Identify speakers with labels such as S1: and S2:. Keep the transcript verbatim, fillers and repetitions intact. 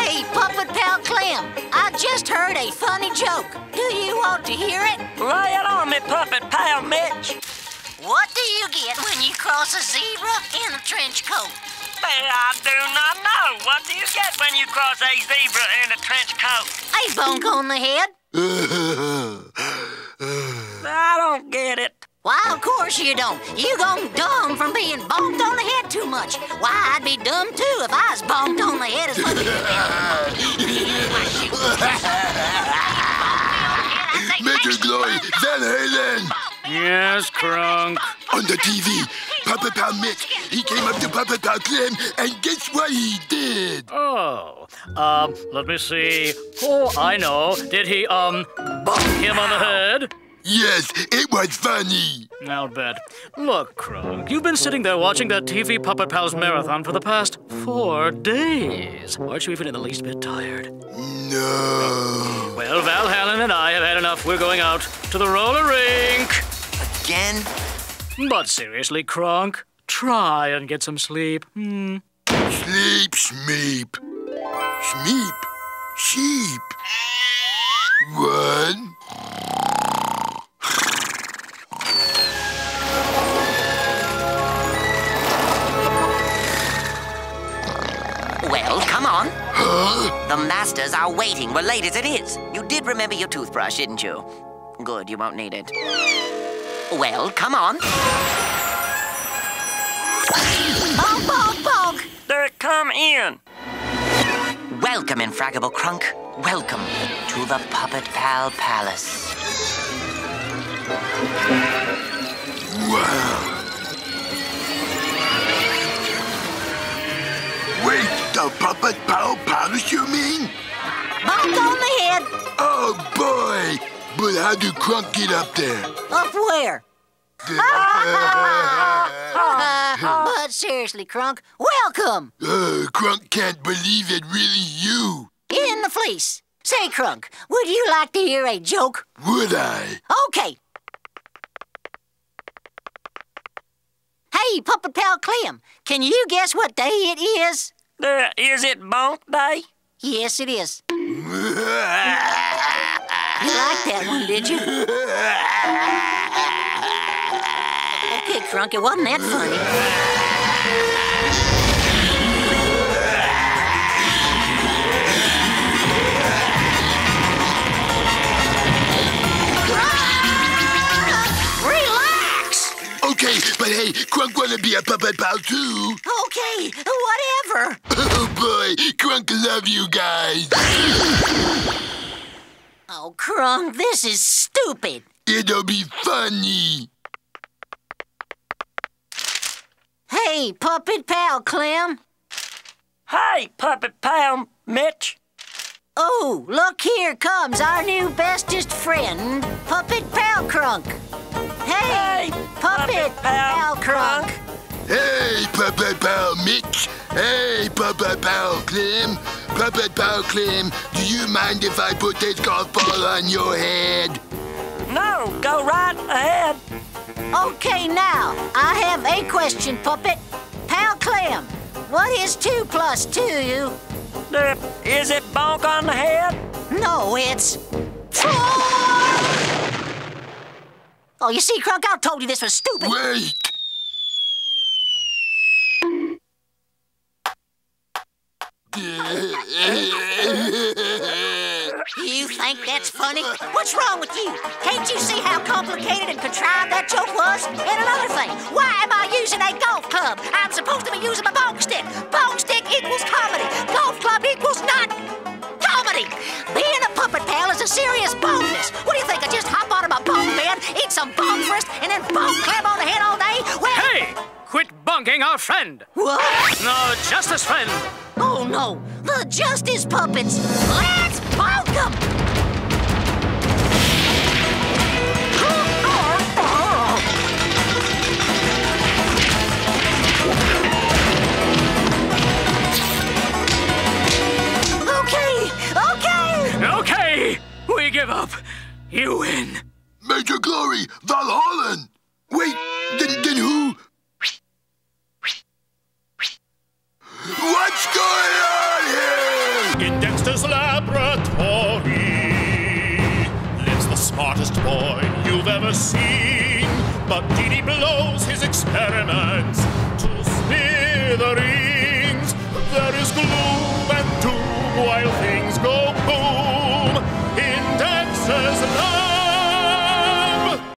S1: Hey, Puppet Pal Clem, I just heard a funny joke. Do you want to hear it?
S2: Lay it on me, Puppet Pal Mitch.
S1: What do you get when you cross a zebra in a trench coat?
S2: I do not know. What do you get when you cross a zebra in a trench coat?
S1: A bonk on the head.
S2: I don't get it.
S1: Why, of course you don't. You gone dumb from being bonked on the head too much. Why, I'd be dumb too if I was bonked on the head as much as
S3: Major Glory, Valhallen!
S4: Yes, Krunk.
S3: On the T V, Puppet Pal Mitch, he came up to Puppet Pal Clem, and guess what he did?
S4: Oh, um, let me see. Oh, I know. Did he, um, bonk him on the head?
S3: Yes, it was funny.
S4: I'll bet. Look, Krunk, you've been sitting there watching that T V Puppet Pals marathon for the past four days. Aren't you even in the least bit tired?
S3: No.
S4: Well, Valhallen and I have had enough. We're going out to the roller rink.
S5: Again?
S4: But seriously, Krunk, try and get some sleep. Hmm.
S3: Sleep, Smeep. Smeep. Sheep. One.
S5: Well, come on.
S3: Huh?
S5: The masters are waiting. We're late as it is. You did remember your toothbrush, didn't you? Good, you won't need it. Well, come on.
S1: bonk, bonk, bonk.
S2: They're come in.
S5: Welcome, Infraggable Krunk. Welcome to the Puppet Pal Palace.
S3: Wow. Wait, the Puppet Pal Palace, you mean?
S1: Bonk on the head.
S3: Oh, boy. But how do Krunk get up there?
S1: Up where? But seriously, Krunk, welcome.
S3: Uh, Krunk can't believe it really you.
S1: In the fleece. Say, Krunk, would you like to hear a joke?
S3: Would I?
S1: Okay. Hey, Puppet Pal Clem, can you guess what day it is?
S2: Uh, is it Bonk Day?
S1: Yes, it is. You liked that one, did you? Okay, Krunk, it wasn't that funny. Relax!
S3: Okay, but hey, Krunk wanna be a Puppet Pal too.
S1: Okay, whatever.
S3: Oh boy, Krunk love you guys.
S1: Oh, Krunk, this is stupid.
S3: It'll be funny.
S1: Hey, Puppet Pal Clem.
S2: Hey, Puppet Pal Mitch.
S1: Oh, look, here comes our new bestest friend, Puppet Pal Krunk. Hey,
S2: Hey,
S1: Puppet,
S2: Puppet
S1: Pal
S2: Pal
S1: Krunk.
S3: Hey, Puppet Pal Mitch. Hey, Puppet Pal Clem. Puppet Pal Clem, do you mind if I put this golf ball on your head?
S2: No, go right ahead.
S1: Okay, now, I have a question, Puppet. Pal Clem, what is two plus two?
S2: Uh, is it Bonk on the head?
S1: No, it's four! Oh, you see, Krunk, I told you this was stupid.
S3: Wait.
S1: You think that's funny? What's wrong with you? Can't you see how complicated and contrived that joke was? And another thing, why am I using a golf club? I'm supposed to be using my bonk stick. Bonk stick equals comedy. Golf club equals not comedy. Being a Puppet Pal is a serious bonus. What do you think? I just hop out of my bonk bed, eat some bonk first, and then bonk Clem on the head all day? Well,
S4: Hey! Quit bonking our friend!
S1: what?
S4: No, Justice friend!
S1: Oh no, the Justice Puppets! Let's bonk them! Okay, okay!
S4: Okay! We give up. You win.
S3: Major Glory, Valhallen. Wait, then, then who? What's going on here?
S6: In Dexter's laboratory lives the smartest boy you've ever seen. But Dee Dee blows his experiments to smithereens. There is gloom and doom while things go boom in Dexter's laboratory.